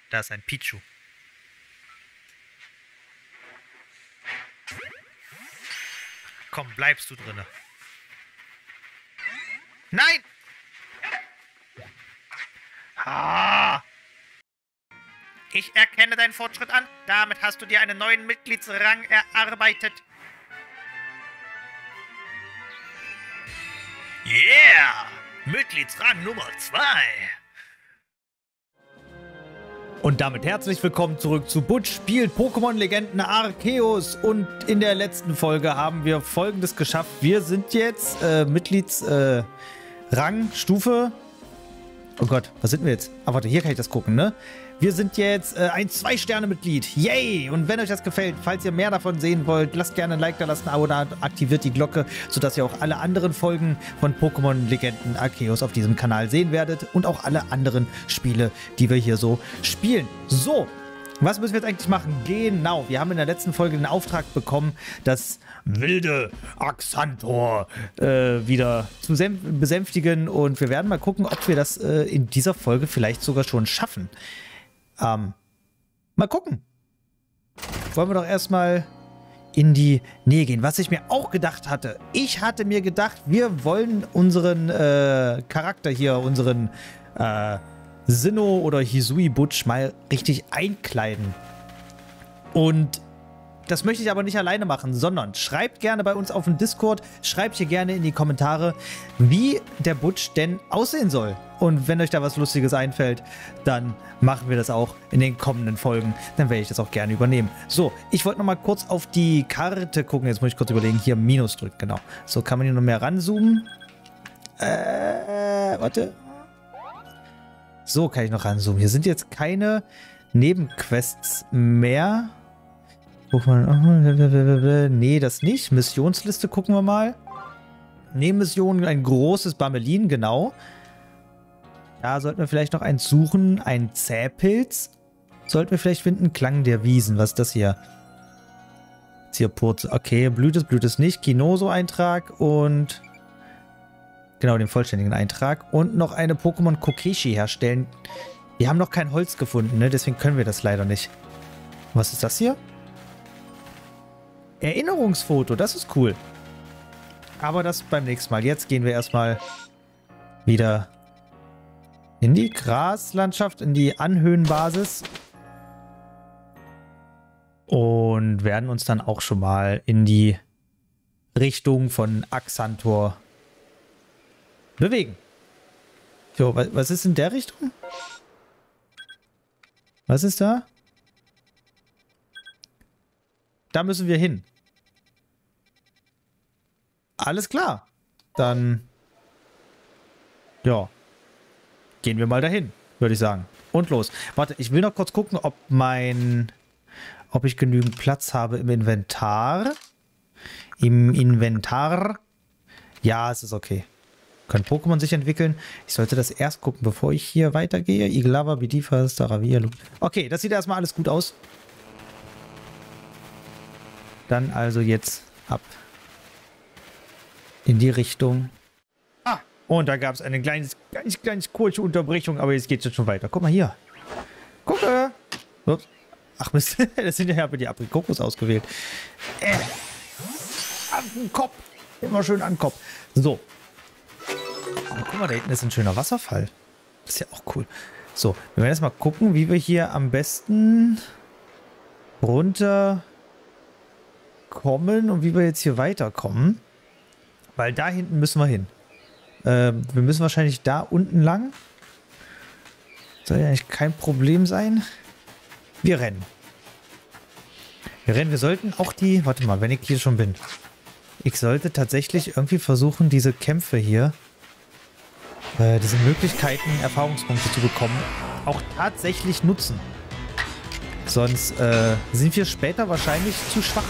da ist ein Pichu. Komm, bleibst du drinne. Nein! Ah! Ich erkenne deinen Fortschritt an. Damit hast du dir einen neuen Mitgliedsrang erarbeitet. Yeah! Mitgliedsrang Nummer 2. Und damit herzlich willkommen zurück zu Butch spielt Pokémon Legenden Arceus. Und in der letzten Folge haben wir Folgendes geschafft. Wir sind jetzt Mitgliedsrang, Stufe... Oh Gott, was sind wir jetzt? Ah, warte, hier kann ich das gucken, ne? Wir sind jetzt ein 2-Sterne-Mitglied. Yay! Und wenn euch das gefällt, falls ihr mehr davon sehen wollt, lasst gerne ein Like da, lasst ein Abo da, aktiviert die Glocke, sodass ihr auch alle anderen Folgen von Pokémon Legenden Arceus auf diesem Kanal sehen werdet und auch alle anderen Spiele, die wir hier so spielen. So, was müssen wir jetzt eigentlich machen? Genau, wir haben in der letzten Folge den Auftrag bekommen, das wilde Axantor wieder zu besänftigen, und wir werden mal gucken, ob wir das in dieser Folge vielleicht sogar schon schaffen. Mal gucken. Wollen wir doch erstmal in die Nähe gehen. Was ich mir auch gedacht hatte, ich hatte mir gedacht, wir wollen unseren Charakter hier, unseren Sinnoh oder Hisui Butch mal richtig einkleiden. Und das möchte ich aber nicht alleine machen, sondern schreibt gerne bei uns auf dem Discord, schreibt hier gerne in die Kommentare, wie der Butch denn aussehen soll. Und wenn euch da was Lustiges einfällt, dann machen wir das auch in den kommenden Folgen. Dann werde ich das auch gerne übernehmen. So, ich wollte noch mal kurz auf die Karte gucken. Jetzt muss ich kurz überlegen. Hier Minus drücken, genau. So, kann man hier noch mehr ranzoomen? Warte. So kann ich noch ranzoomen. Hier sind jetzt keine Nebenquests mehr. Nee, das nicht. Missionsliste gucken wir mal. Nebenmission, ein großes Bammelin, genau. Da sollten wir vielleicht noch eins suchen. Ein Zähpilz. Sollten wir vielleicht finden. Klang der Wiesen. Was ist das hier? Zierpurze. Okay, Blüht es nicht. Kinoso-Eintrag und... Genau, den vollständigen Eintrag. Und noch eine Pokémon Kokeshi herstellen. Wir haben noch kein Holz gefunden, ne? Deswegen können wir das leider nicht. Was ist das hier? Erinnerungsfoto, das ist cool. Aber das beim nächsten Mal. Jetzt gehen wir erstmal wieder in die Graslandschaft, in die Anhöhenbasis. Und werden uns dann auch schon mal in die Richtung von Axantor bewegen. So, was ist in der Richtung? Was ist da? Da müssen wir hin. Alles klar. Dann, ja, gehen wir mal dahin, würde ich sagen. Und los. Warte, ich will noch kurz gucken, ob ich genügend Platz habe im Inventar. Im Inventar. Ja, es ist okay. Können Pokémon sich entwickeln. Ich sollte das erst gucken, bevor ich hier weitergehe. Iglava, Bidifa, Staravia. Okay, das sieht erstmal alles gut aus. Dann also jetzt ab in die Richtung. Ah, und da gab es eine ganz kurze Unterbrechung, aber jetzt geht es schon weiter. Guck mal hier. Gucke. Ups. Ach Mist, das sind ja die Aprikokos ausgewählt. An den Kopf. Immer schön an den Kopf. So. Oh, guck mal, da hinten ist ein schöner Wasserfall. Das ist ja auch cool. So, wir werden jetzt mal gucken, wie wir hier am besten runter kommen und wie wir jetzt hier weiterkommen. Weil da hinten müssen wir hin. Wir müssen wahrscheinlich da unten lang. Soll ja eigentlich kein Problem sein. Wir rennen. Wir sollten auch die... Warte mal, wenn ich hier schon bin. Ich sollte tatsächlich irgendwie versuchen, diese Kämpfe hier, diese Möglichkeiten, Erfahrungspunkte zu bekommen, auch tatsächlich nutzen. Sonst sind wir später wahrscheinlich zu schwach.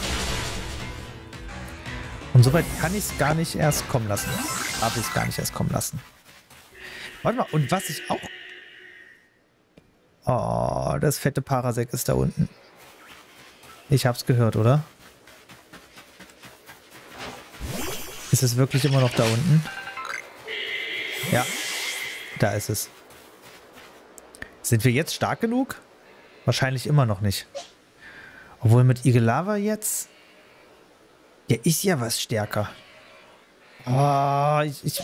Und soweit kann ich es gar nicht erst kommen lassen. Habe ich es gar nicht erst kommen lassen. Warte mal, und was ich auch... Oh, das fette Parasek ist da unten. Ich hab's gehört, oder? Ist es wirklich immer noch da unten? Ja, da ist es. Sind wir jetzt stark genug? Wahrscheinlich immer noch nicht. Obwohl mit Igelava jetzt... Der ist ja was stärker. Ich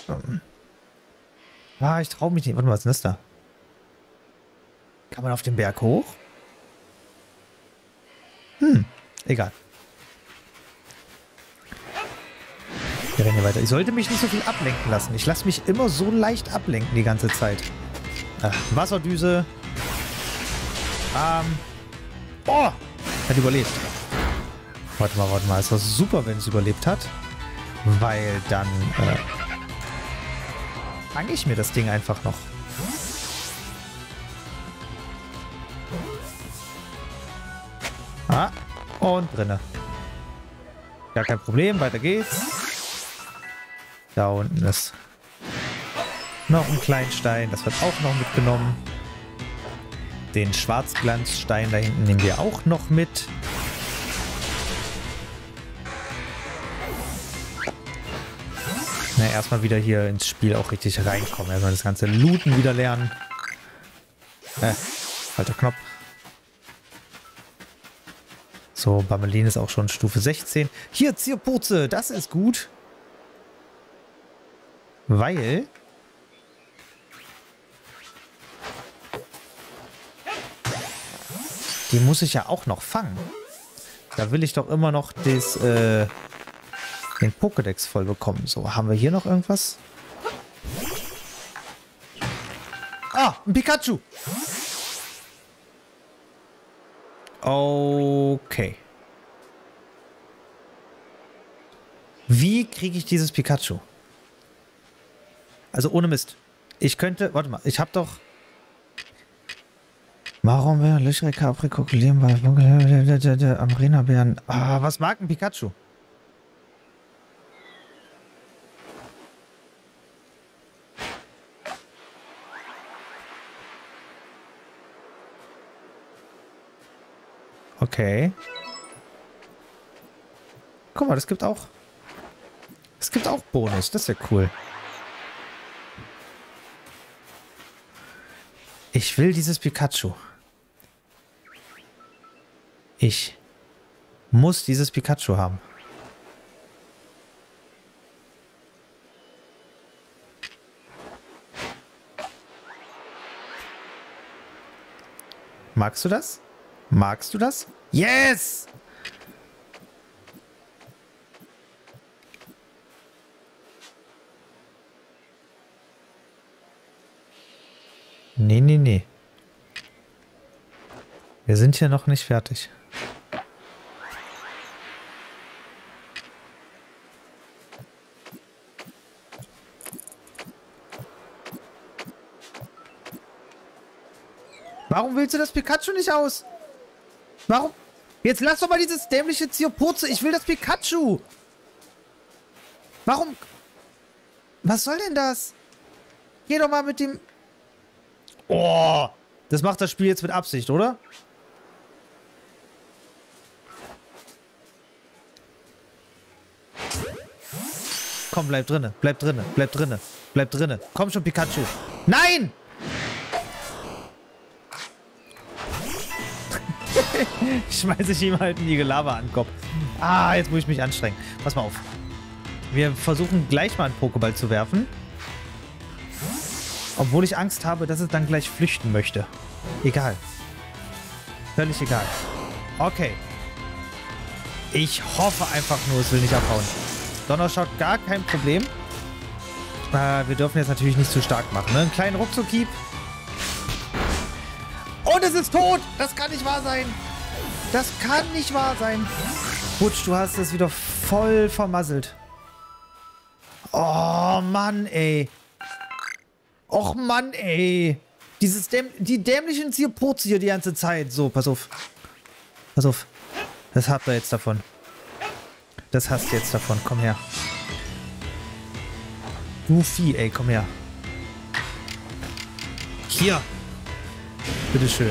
traue mich nicht. Warte mal, was ist denn das da? Kann man auf den Berg hoch? Egal. Wir rennen hier weiter. Ich sollte mich nicht so viel ablenken lassen. Ich lasse mich immer so leicht ablenken die ganze Zeit. Wasserdüse. Oh! Hat überlebt. Warte mal. Ist das super, wenn es überlebt hat. Weil dann fange ich mir das Ding einfach noch. Und drinne. Gar kein Problem, weiter geht's. Da unten ist noch ein Kleinstein, das wird auch noch mitgenommen. Den Schwarzglanzstein da hinten nehmen wir auch noch mit. Na, erstmal wieder hier ins Spiel auch richtig reinkommen. Erstmal das ganze Looten wieder lernen. Falscher Knopf. So, Bamelin ist auch schon Stufe 16. Hier, Zierpurze, das ist gut. Weil... die muss ich ja auch noch fangen. Da will ich doch immer noch den Pokédex voll bekommen. So, haben wir hier noch irgendwas? Ein Pikachu! Okay. Wie kriege ich dieses Pikachu? Also ohne Mist. Ich könnte... Warte mal, ich habe doch... Warum wäre Löchere, Capri, Krokodilieren bei Amarena-Bären... was mag ein Pikachu? Okay. Guck mal, das gibt auch... Es gibt auch Bonus. Das ist ja cool. Ich will dieses Pikachu. Ich muss dieses Pikachu haben. Magst du das? Magst du das? Yes! Nee. Wir sind hier noch nicht fertig. Warum willst du das Pikachu nicht aus? Warum? Jetzt lass doch mal dieses dämliche Zierpurze. Ich will das Pikachu. Warum? Was soll denn das? Geh doch mal mit dem... Oh, das macht das Spiel jetzt mit Absicht, oder? Komm, bleib drinne. Bleib drinne. Bleib drinne. Bleib drinne. Komm schon, Pikachu. Nein! Schmeiße ich ihm halt eine Lava an den Kopf. Jetzt muss ich mich anstrengen. Pass mal auf. Wir versuchen gleich mal einen Pokéball zu werfen. Obwohl ich Angst habe, dass es dann gleich flüchten möchte. Egal. Völlig egal. Okay. Ich hoffe einfach nur, es will nicht abhauen. Donnerschock, gar kein Problem. Wir dürfen jetzt natürlich nicht zu stark machen. Ne? Einen kleinen Ruckzuck-Hieb. Und es ist tot! Das kann nicht wahr sein! Das kann nicht wahr sein! Butch, du hast es wieder voll vermasselt. Oh, Mann, ey. Och, Mann, ey. Die dämlichen Zierpurze hier die ganze Zeit. So, pass auf. Pass auf. Das habt ihr jetzt davon. Das hast du jetzt davon. Komm her. Du Vieh, ey, komm her. Hier. Bitteschön.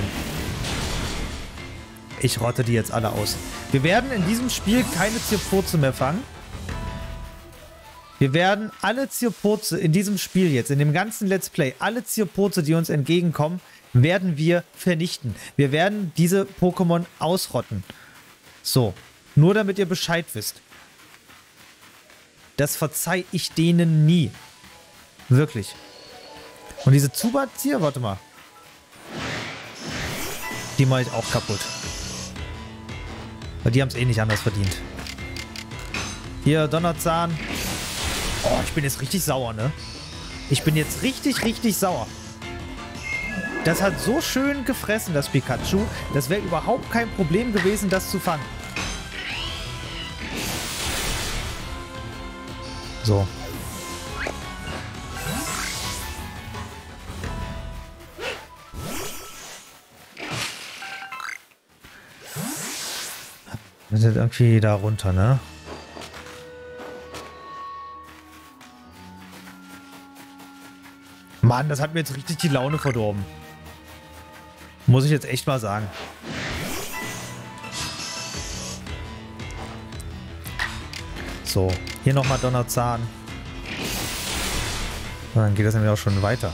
Ich rotte die jetzt alle aus. Wir werden in diesem Spiel keine Zierpurze mehr fangen. Wir werden alle Zierpurze in diesem Spiel jetzt, in dem ganzen Let's Play, alle Zierpurze, die uns entgegenkommen, werden wir vernichten. Wir werden diese Pokémon ausrotten. So, nur damit ihr Bescheid wisst. Das verzeih ich denen nie. Wirklich. Und diese Zubats hier, warte mal. Die mache ich auch kaputt. Weil die haben es eh nicht anders verdient. Hier, Donnerzahn. Oh, ich bin jetzt richtig sauer, ne? Ich bin jetzt richtig, richtig sauer. Das hat so schön gefressen, das Pikachu. Das wäre überhaupt kein Problem gewesen, das zu fangen. So. Wir sind irgendwie da runter, ne? Mann, das hat mir jetzt richtig die Laune verdorben. Muss ich jetzt echt mal sagen. So, hier nochmal Donnerzahn. Und dann geht das nämlich auch schon weiter.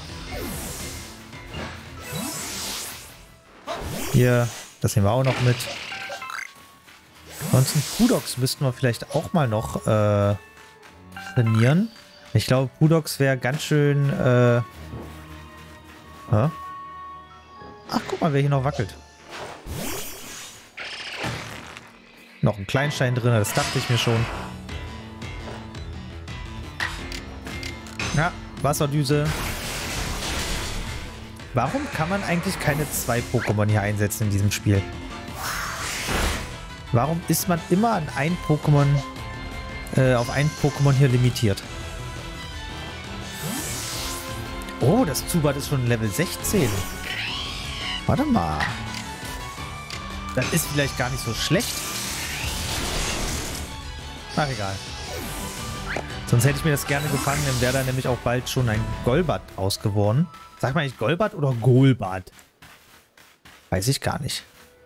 Hier, das nehmen wir auch noch mit. Ansonsten Pudox müssten wir vielleicht auch mal noch trainieren. Ich glaube, Pudox wäre ganz schön... Ach, guck mal, wer hier noch wackelt. Noch ein Kleinstein drin, das dachte ich mir schon. Ja, Wasserdüse. Warum kann man eigentlich keine 2 Pokémon hier einsetzen in diesem Spiel? Warum ist man immer an ein Pokémon, auf ein Pokémon hier limitiert? Oh, das Zubat ist schon Level 16. Warte mal. Das ist vielleicht gar nicht so schlecht. Ach, egal. Sonst hätte ich mir das gerne gefangen, dann wäre da nämlich auch bald schon ein Golbat ausgeworden. Sagt man eigentlich Golbat oder Golbat? Weiß ich gar nicht.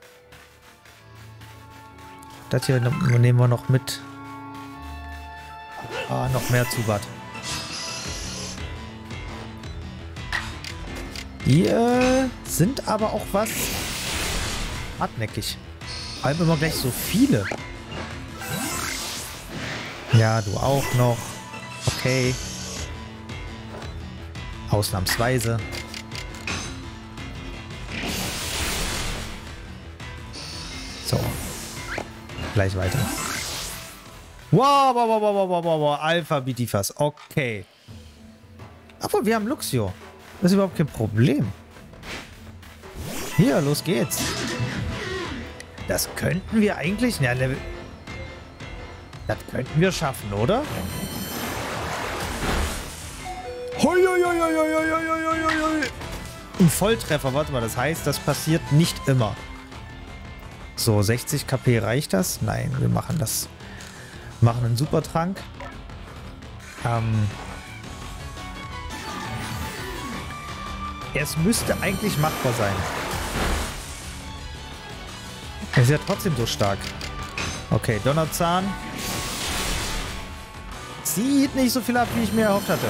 Das hier nehmen wir noch mit. Ah, noch mehr Zubat. Die sind aber auch was hartnäckig. Vor allem immer gleich so viele. Ja, du auch noch. Okay. Ausnahmsweise. So. Gleich weiter. Wow, wow, wow, wow, wow, wow, wow. Alpha Bitifas. Okay. Obwohl, wir haben Luxio. Das ist überhaupt kein Problem. Hier, los geht's. Das könnten wir eigentlich... Ja, Level... Das könnten wir schaffen, oder? Ein Volltreffer, warte mal, das heißt, das passiert nicht immer. So, 60 KP reicht das? Nein, wir machen das. Wir machen einen Supertrank. Es müsste eigentlich machbar sein. Er ist ja trotzdem so stark. Okay, Donnerzahn. Zieht nicht so viel ab, wie ich mir erhofft hatte.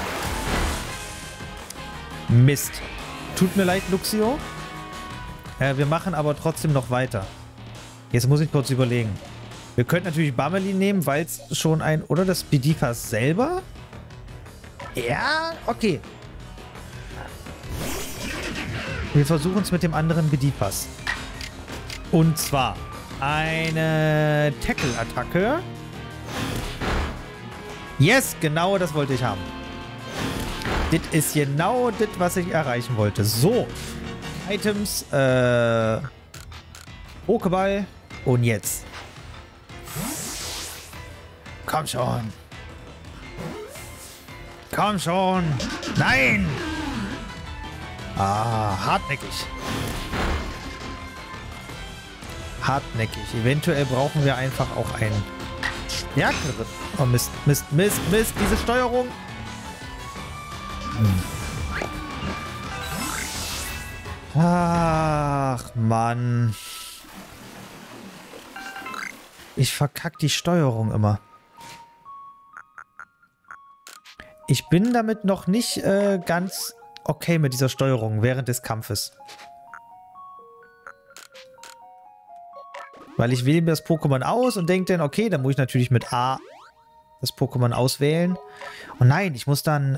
Mist. Tut mir leid, Luxio. Wir machen aber trotzdem noch weiter. Jetzt muss ich kurz überlegen. Wir könnten natürlich Bamelin nehmen, weil es schon ein... Oder das Bidifas selber? Ja, okay. Wir versuchen es mit dem anderen Bidifas. Und zwar eine Tackle-Attacke. Yes, genau das wollte ich haben. Das ist genau das, was ich erreichen wollte. So. Items, Pokéball und jetzt. Komm schon. Komm schon. Nein! Ah, hartnäckig. Hartnäckig. Eventuell brauchen wir einfach auch einen stärkeren. Oh, Mist, Mist, Mist, Mist. Diese Steuerung. Ach, Mann. Ich verkack die Steuerung immer. Ich bin damit noch nicht ganz okay mit dieser Steuerung während des Kampfes. Weil ich wähle mir das Pokémon aus und denke dann, okay, dann muss ich natürlich mit A das Pokémon auswählen. Und nein, ich muss dann,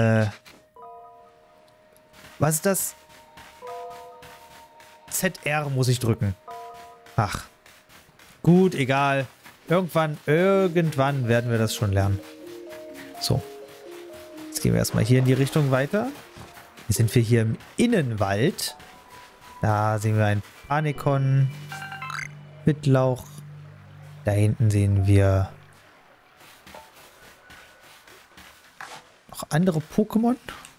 was ist das? ZR muss ich drücken. Ach. Gut, egal. Irgendwann werden wir das schon lernen. So. Jetzt gehen wir erstmal hier in die Richtung weiter. Jetzt sind wir hier im Innenwald. Da sehen wir ein Panikon. Wittlauch. Da hinten sehen wir noch andere Pokémon.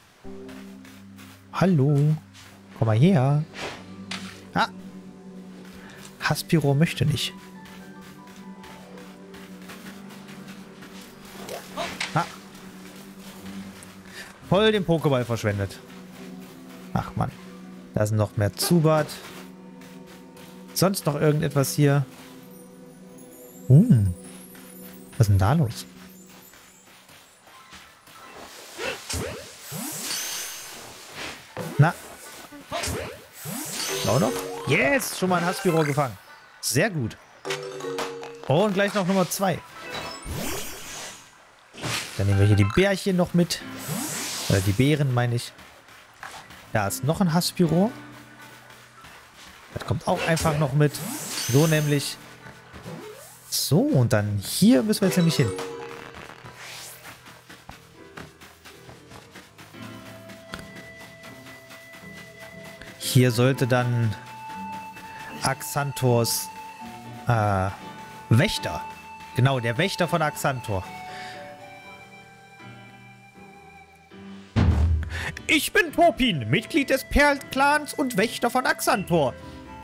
Hallo. Komm mal her. Ah. Haspiro möchte nicht. Ah. Voll den Pokéball verschwendet. Ach Mann. Da sind noch mehr Zubat. Sonst noch irgendetwas hier? Was ist denn da los? Na? Auch noch? Yes! Schon mal ein Haspiro gefangen. Sehr gut. Und gleich noch Nummer 2. Dann nehmen wir hier die Bärchen noch mit. Oder die Beeren, meine ich. Da ist noch ein Haspiro. Das kommt auch einfach noch mit. So nämlich. So, und dann hier müssen wir jetzt nämlich hin. Hier sollte dann Axanthors Wächter. Genau, der Wächter von Axanthor. Ich bin Popin, Mitglied des Perl-Clans und Wächter von Axanthor.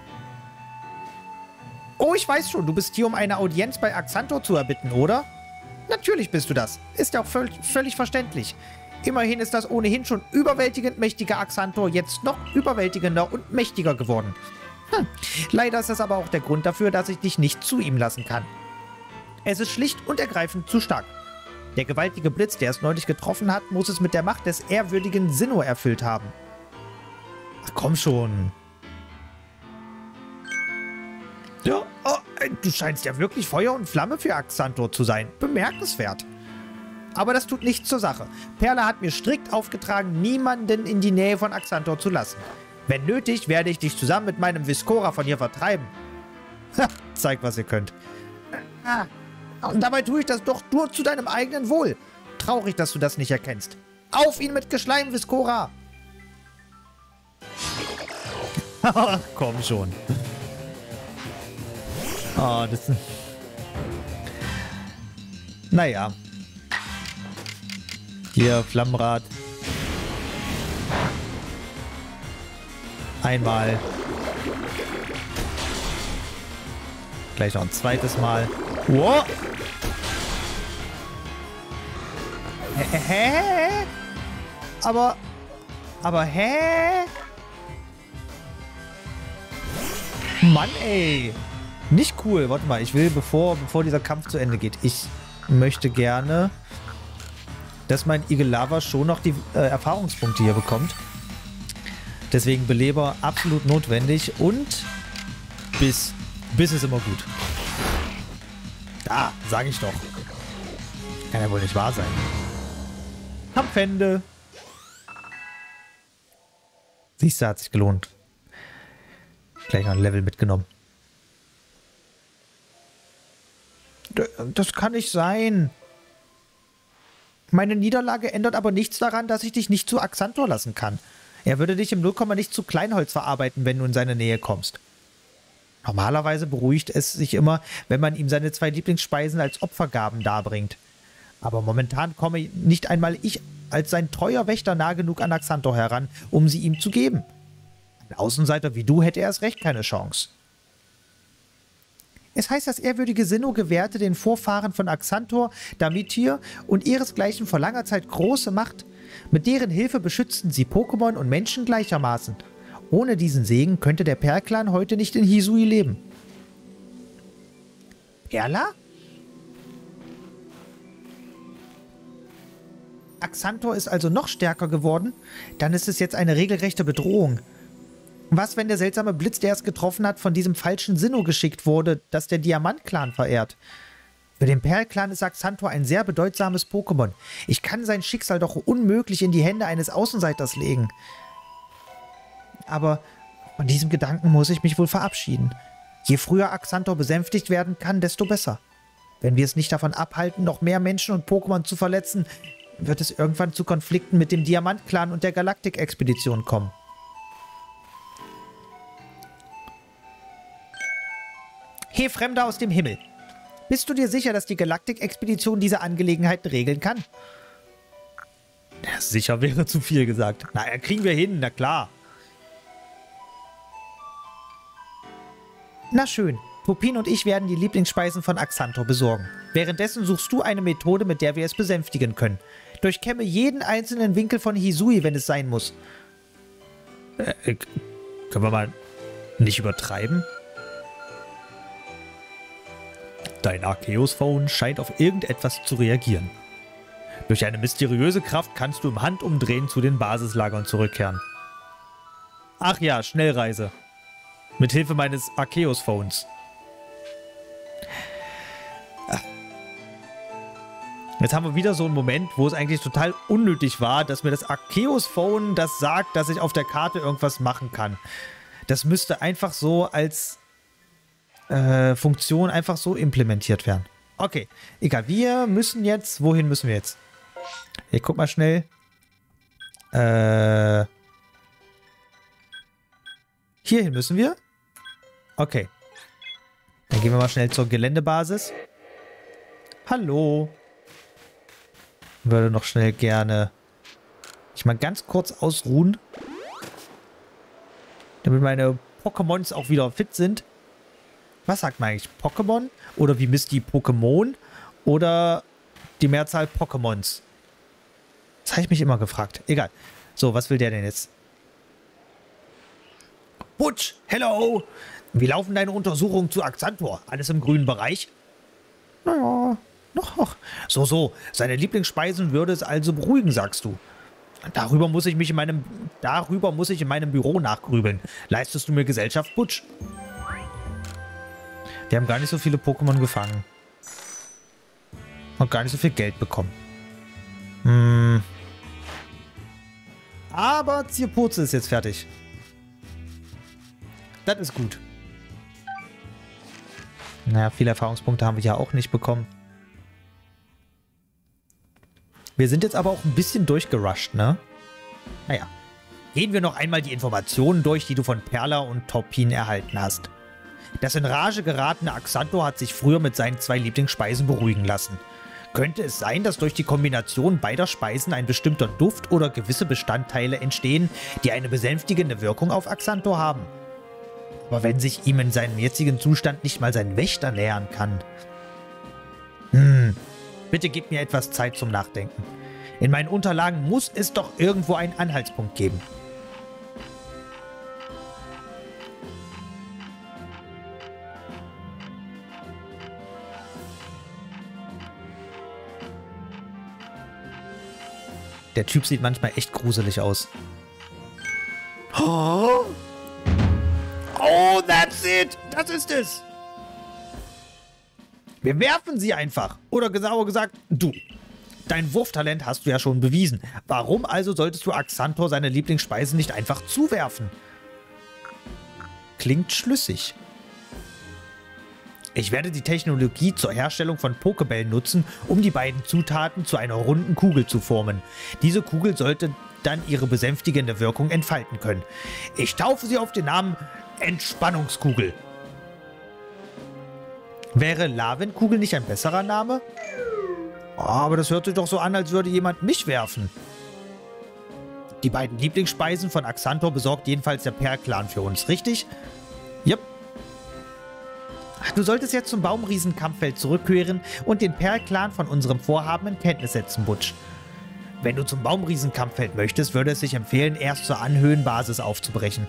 Oh, ich weiß schon, du bist hier, um eine Audienz bei Axanthor zu erbitten, oder? Natürlich bist du das. Ist ja auch völlig verständlich. Immerhin ist das ohnehin schon überwältigend mächtige Axanthor jetzt noch überwältigender und mächtiger geworden. Leider ist das aber auch der Grund dafür, dass ich dich nicht zu ihm lassen kann. Es ist schlicht und ergreifend zu stark. Der gewaltige Blitz, der es neulich getroffen hat, muss es mit der Macht des ehrwürdigen Sinnoh erfüllt haben. Ach, komm schon. Ja, oh, du scheinst ja wirklich Feuer und Flamme für Axanthor zu sein. Bemerkenswert. Aber das tut nichts zur Sache. Perla hat mir strikt aufgetragen, niemanden in die Nähe von Axanthor zu lassen. Wenn nötig, werde ich dich zusammen mit meinem Viscora von hier vertreiben. Ha, zeig, was ihr könnt. Und dabei tue ich das doch nur zu deinem eigenen Wohl. Traurig, dass du das nicht erkennst. Auf ihn mit Geschleim, Viscora! Komm schon. Oh, das... Naja. Hier, Flammenrad. Einmal. Gleich noch ein zweites Mal. Wow. Hä? Aber hä? Mann, ey. Nicht cool. Warte mal, ich will, bevor dieser Kampf zu Ende geht, ich möchte gerne, dass mein Igelava schon noch die Erfahrungspunkte hier bekommt. Deswegen Beleber absolut notwendig und Biss. Biss ist immer gut. Da, sage ich doch. Kann ja wohl nicht wahr sein. Kampfende. Siehst du, hat sich gelohnt. Gleich noch ein Level mitgenommen. Das kann nicht sein. Meine Niederlage ändert aber nichts daran, dass ich dich nicht zu Axanthor lassen kann. Er würde dich im 0, nicht zu Kleinholz verarbeiten, wenn du in seine Nähe kommst. Normalerweise beruhigt es sich immer, wenn man ihm seine 2 Lieblingsspeisen als Opfergaben darbringt. Aber momentan komme nicht einmal ich als sein treuer Wächter nah genug an Axanthor heran, um sie ihm zu geben. Ein Außenseiter wie du hätte erst recht keine Chance. Es heißt, das ehrwürdige Sinnoh gewährte den Vorfahren von Axanthor, Damityr und ihresgleichen vor langer Zeit große Macht. Mit deren Hilfe beschützten sie Pokémon und Menschen gleichermaßen. Ohne diesen Segen könnte der Perl-Clan heute nicht in Hisui leben. Perla? Axantor ist also noch stärker geworden? Dann ist es jetzt eine regelrechte Bedrohung. Was, wenn der seltsame Blitz, der es getroffen hat, von diesem falschen Sinnoh geschickt wurde, das der Diamant-Clan verehrt? Für den Perl-Clan ist Axantor ein sehr bedeutsames Pokémon. Ich kann sein Schicksal doch unmöglich in die Hände eines Außenseiters legen. Aber von diesem Gedanken muss ich mich wohl verabschieden. Je früher Axantor besänftigt werden kann, desto besser. Wenn wir es nicht davon abhalten, noch mehr Menschen und Pokémon zu verletzen, wird es irgendwann zu Konflikten mit dem Diamant-Clan und der Galaktik-Expedition kommen. Hey, Fremder aus dem Himmel! Bist du dir sicher, dass die Galaktik-Expedition diese Angelegenheiten regeln kann? Ja, sicher wäre zu viel gesagt. Na, kriegen wir hin, na klar. Na schön. Pupin und ich werden die Lieblingsspeisen von Axantor besorgen. Währenddessen suchst du eine Methode, mit der wir es besänftigen können. Durchkämme jeden einzelnen Winkel von Hisui, wenn es sein muss. Können wir mal nicht übertreiben? Dein Arceus-Phone scheint auf irgendetwas zu reagieren. Durch eine mysteriöse Kraft kannst du im Handumdrehen zu den Basislagern zurückkehren. Ach ja, Schnellreise. Mithilfe meines Arceus-Phones. Jetzt haben wir wieder so einen Moment, wo es eigentlich total unnötig war, dass mir das Arceus-Phone das sagt, dass ich auf der Karte irgendwas machen kann. Das müsste einfach so als Funktion einfach so implementiert werden. Okay, egal. Wir müssen jetzt... Wohin müssen wir jetzt? Ich guck mal schnell. Hierhin müssen wir. Okay. Dann gehen wir mal schnell zur Geländebasis. Hallo. Würde noch schnell gerne mich mal ganz kurz ausruhen. Damit meine Pokémons auch wieder fit sind. Was sagt man eigentlich? Pokémon? Oder wie misst die Pokémon? Oder die Mehrzahl Pokémons? Das habe ich mich immer gefragt. Egal. So, was will der denn jetzt? Butch, hello! Wie laufen deine Untersuchungen zu Axantor? Alles im grünen Bereich? Naja, noch. So. Seine Lieblingsspeisen würde es also beruhigen, sagst du. Darüber muss ich in meinem Büro nachgrübeln. Leistest du mir Gesellschaft, Butch? Wir haben gar nicht so viele Pokémon gefangen. Und gar nicht so viel Geld bekommen. Aber Zierpurze ist jetzt fertig. Das ist gut. Naja, viele Erfahrungspunkte haben wir ja auch nicht bekommen. Wir sind jetzt aber auch ein bisschen durchgerusht, ne? Naja. Gehen wir noch einmal die Informationen durch, die du von Perla und Taupin erhalten hast. Das in Rage geratene Axantor hat sich früher mit seinen 2 Lieblingsspeisen beruhigen lassen. Könnte es sein, dass durch die Kombination beider Speisen ein bestimmter Duft oder gewisse Bestandteile entstehen, die eine besänftigende Wirkung auf Axantor haben? Aber wenn sich ihm in seinem jetzigen Zustand nicht mal sein Wächter nähern kann. Bitte gib mir etwas Zeit zum Nachdenken. In meinen Unterlagen muss es doch irgendwo einen Anhaltspunkt geben. Der Typ sieht manchmal echt gruselig aus. Oh, that's it! Das ist es! Wir werfen sie einfach. Oder genauer gesagt, du. Dein Wurftalent hast du ja schon bewiesen. Warum also solltest du Axantor seine Lieblingsspeisen nicht einfach zuwerfen? Klingt schlüssig. Ich werde die Technologie zur Herstellung von Pokébällen nutzen, um die beiden Zutaten zu einer runden Kugel zu formen. Diese Kugel sollte dann ihre besänftigende Wirkung entfalten können. Ich taufe sie auf den Namen Entspannungskugel. Wäre Lavenkugel nicht ein besserer Name? Oh, aber das hört sich doch so an, als würde jemand mich werfen. Die beiden Lieblingsspeisen von Axantor besorgt jedenfalls der Perl-Clan für uns, richtig? Yep. Du solltest jetzt zum Baumriesen-Kampffeld zurückkehren und den Perl-Clan von unserem Vorhaben in Kenntnis setzen, Butch. Wenn du zum Baumriesen-Kampffeld möchtest, würde es sich empfehlen, erst zur Anhöhenbasis aufzubrechen.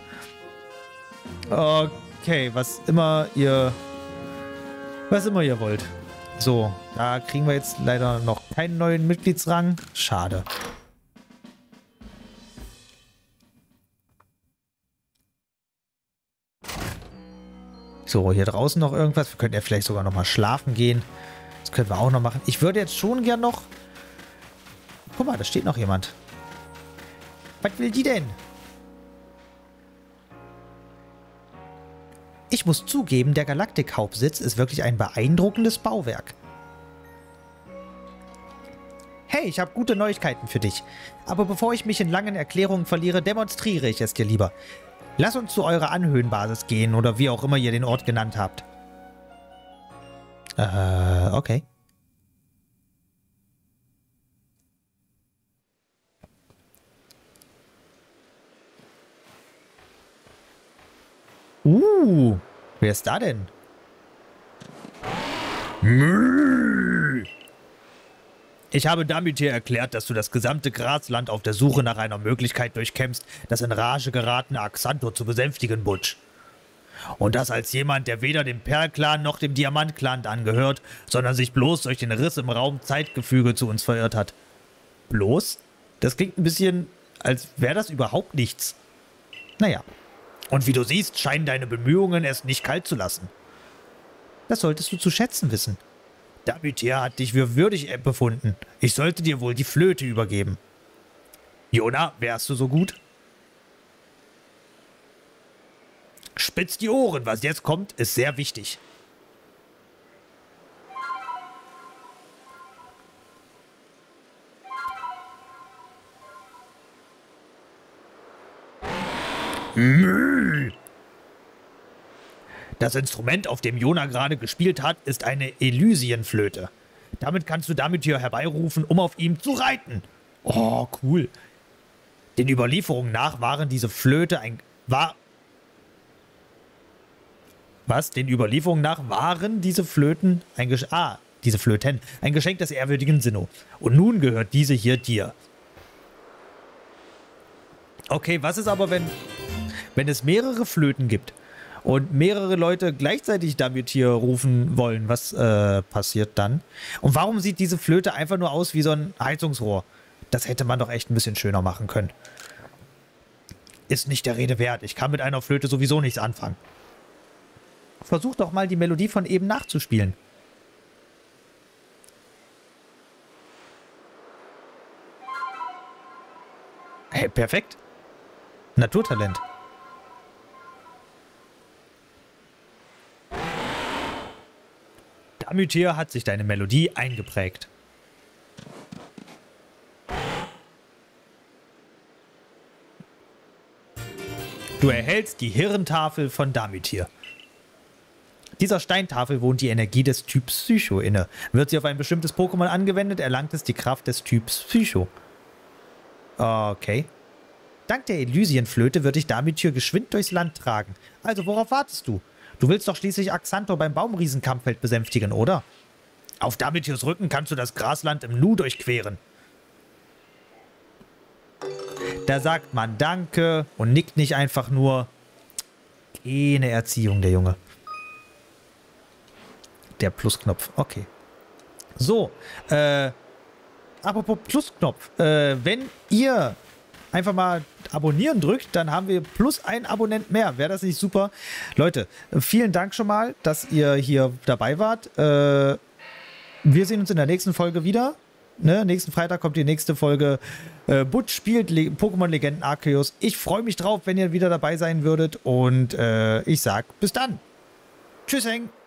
Okay, was immer ihr wollt. So, da kriegen wir jetzt leider noch keinen neuen Mitgliedsrang. Schade. So, hier draußen noch irgendwas. Wir könnten ja vielleicht sogar noch mal schlafen gehen. Das können wir auch noch machen. Ich würde jetzt schon gern noch... Guck mal, da steht noch jemand. Was will die denn? Ich muss zugeben, der Galaktik-Hauptsitz ist wirklich ein beeindruckendes Bauwerk. Hey, ich habe gute Neuigkeiten für dich. Aber bevor ich mich in langen Erklärungen verliere, demonstriere ich es dir lieber. Lass uns zu eurer Anhöhenbasis gehen oder wie auch immer ihr den Ort genannt habt. Okay. Wer ist da denn? Ich habe damit hier erklärt, dass du das gesamte Grasland auf der Suche nach einer Möglichkeit durchkämpfst, das in Rage geratene Axantor zu besänftigen, Butch. Und das als jemand, der weder dem Perl-Clan noch dem Diamant-Clan angehört, sondern sich bloß durch den Riss im Raum-Zeitgefüge zu uns verirrt hat. Bloß? Das klingt ein bisschen, als wäre das überhaupt nichts. Naja. Und wie du siehst, scheinen deine Bemühungen, es nicht kalt zu lassen. Das solltest du zu schätzen wissen. Damütir hat dich für würdig befunden. Ich sollte dir wohl die Flöte übergeben. Jona, wärst du so gut? Spitz die Ohren, was jetzt kommt, ist sehr wichtig. Das Instrument, auf dem Jona gerade gespielt hat, ist eine Elysienflöte. Damit kannst du Damütir herbeirufen, um auf ihm zu reiten. Oh, cool. Den Überlieferungen nach waren diese Flöte ein... Den Überlieferungen nach waren diese Flöten ein Geschenk des ehrwürdigen Sinnoh. Und nun gehört diese hier dir. Okay, was ist aber, wenn es mehrere Flöten gibt und mehrere Leute gleichzeitig Damütir rufen wollen? Was passiert dann? Und warum sieht diese Flöte einfach nur aus wie so ein Heizungsrohr? Das hätte man doch echt ein bisschen schöner machen können. Ist nicht der Rede wert. Ich kann mit einer Flöte sowieso nichts anfangen. Versuch doch mal, die Melodie von eben nachzuspielen. Hey, perfekt. Naturtalent. Damütir hat sich deine Melodie eingeprägt. Du erhältst die Hirntafel von Damütir. Dieser Steintafel wohnt die Energie des Typs Psycho inne. Wird sie auf ein bestimmtes Pokémon angewendet, erlangt es die Kraft des Typs Psycho. Okay. Dank der Elysienflöte wird dich Damütir geschwind durchs Land tragen. Also worauf wartest du? Du willst doch schließlich Axantor beim Baumriesenkampffeld besänftigen, oder? Auf Damütirs Rücken kannst du das Grasland im Nu durchqueren. Da sagt man Danke und nickt nicht einfach nur. Keine Erziehung, der Junge. Der Plusknopf, okay. So, apropos Plusknopf. Wenn ihr einfach mal abonnieren drückt, dann haben wir plus ein Abonnent mehr. Wäre das nicht super? Leute, vielen Dank schon mal, dass ihr hier dabei wart. Wir sehen uns in der nächsten Folge wieder. Ne? Nächsten Freitag kommt die nächste Folge. Butch spielt Pokémon Legenden Arceus. Ich freue mich drauf, wenn ihr wieder dabei sein würdet. Und ich sag bis dann. Tschüss, Heng.